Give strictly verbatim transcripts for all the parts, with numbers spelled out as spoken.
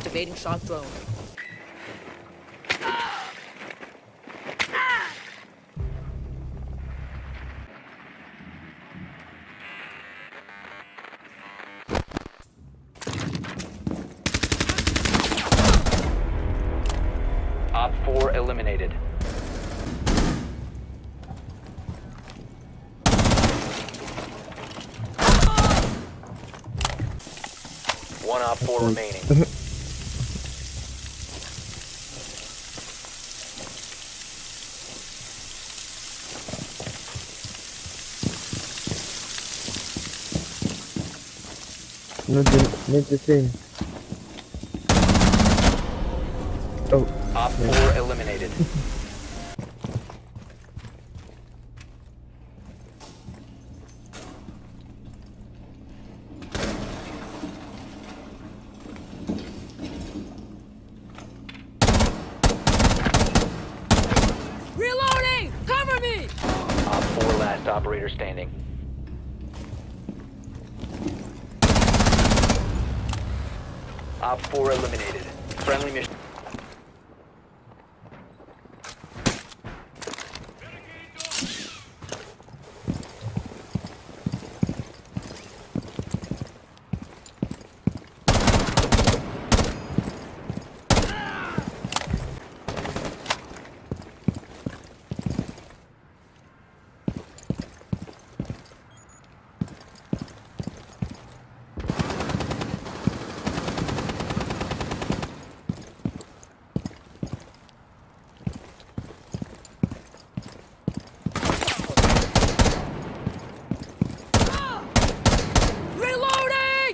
Activating shock drone. Op four eliminated. One Op four remaining. No, not the same. Oh. Op four eliminated. Reloading! Cover me! Op four last operator standing. Op four eliminated. Friendly mission. Reloading!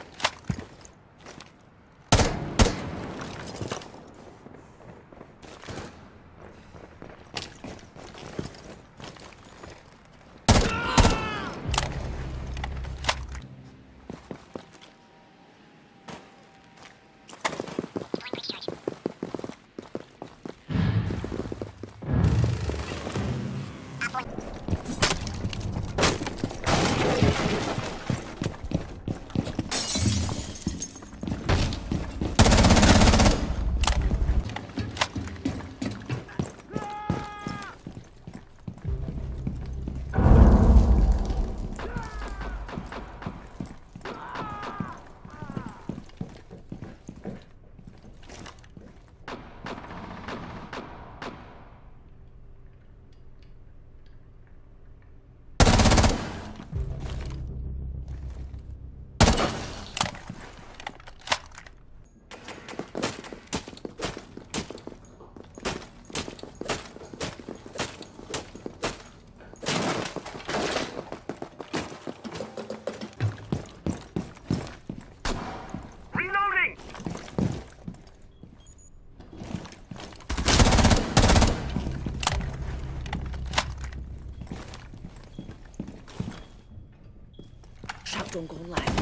Shock drone going live.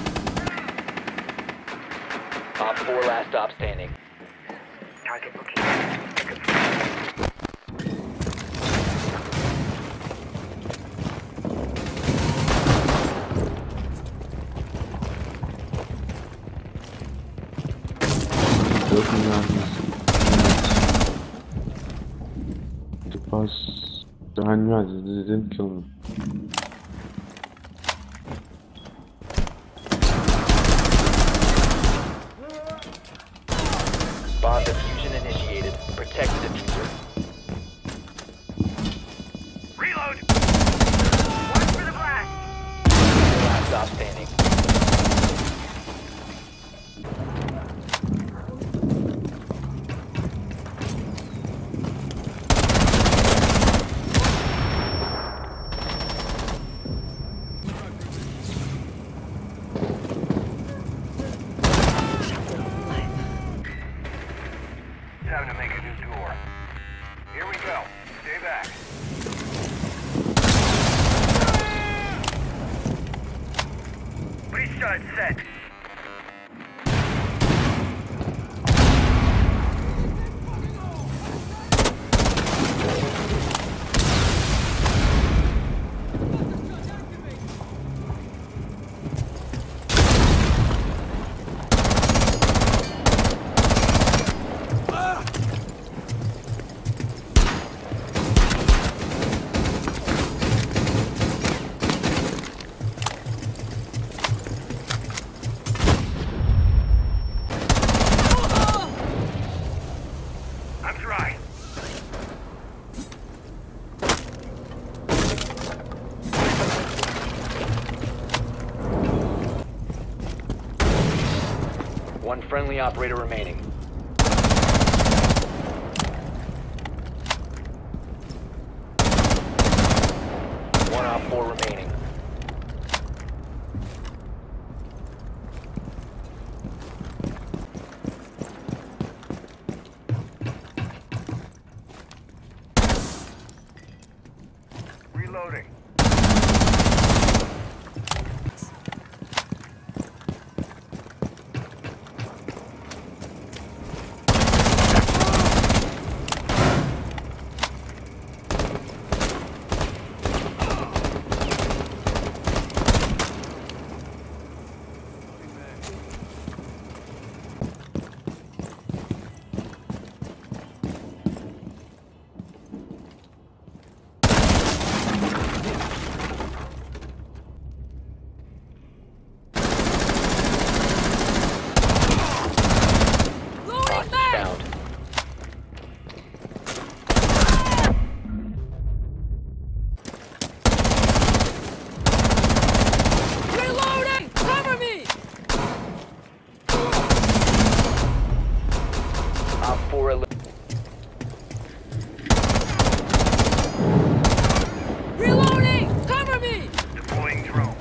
Op four last stop standing. Target location. Looking at this. The pass behind me, they didn't kill me. Bomb diffusion initiated. Protect the diffuser. Reload! Watch for the blast! Last stop standing. Time to make a new door. Here we go. Stay back. Breach shot set. friendly operator remaining. One op four remaining. Reloading. Loading back! Found. Reloading! Cover me! Op four elim- Reloading! Cover me! Deploying drone.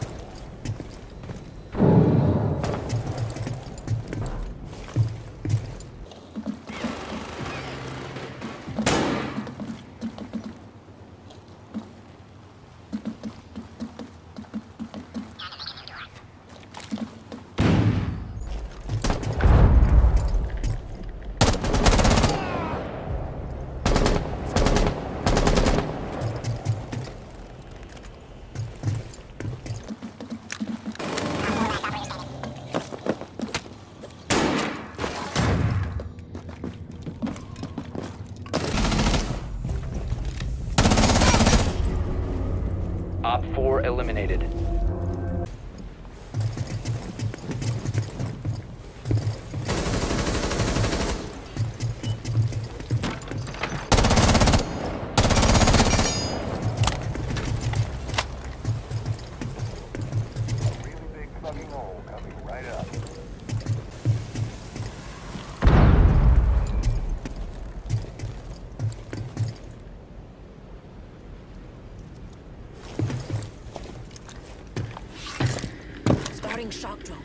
Op four eliminated. Really big fucking hole coming right up. Starting shock drone.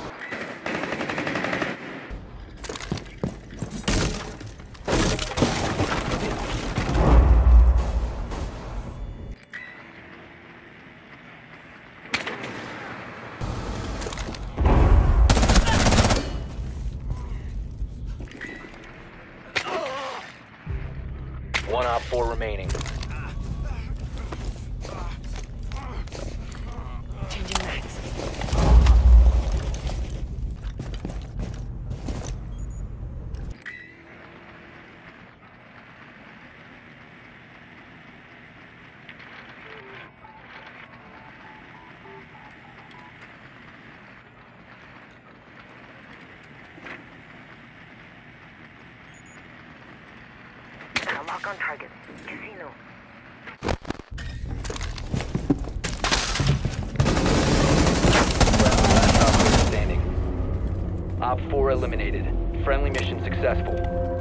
One op four remaining. Changing mags. Lock on target. Casino. Last operator standing. Op four eliminated. Friendly mission successful.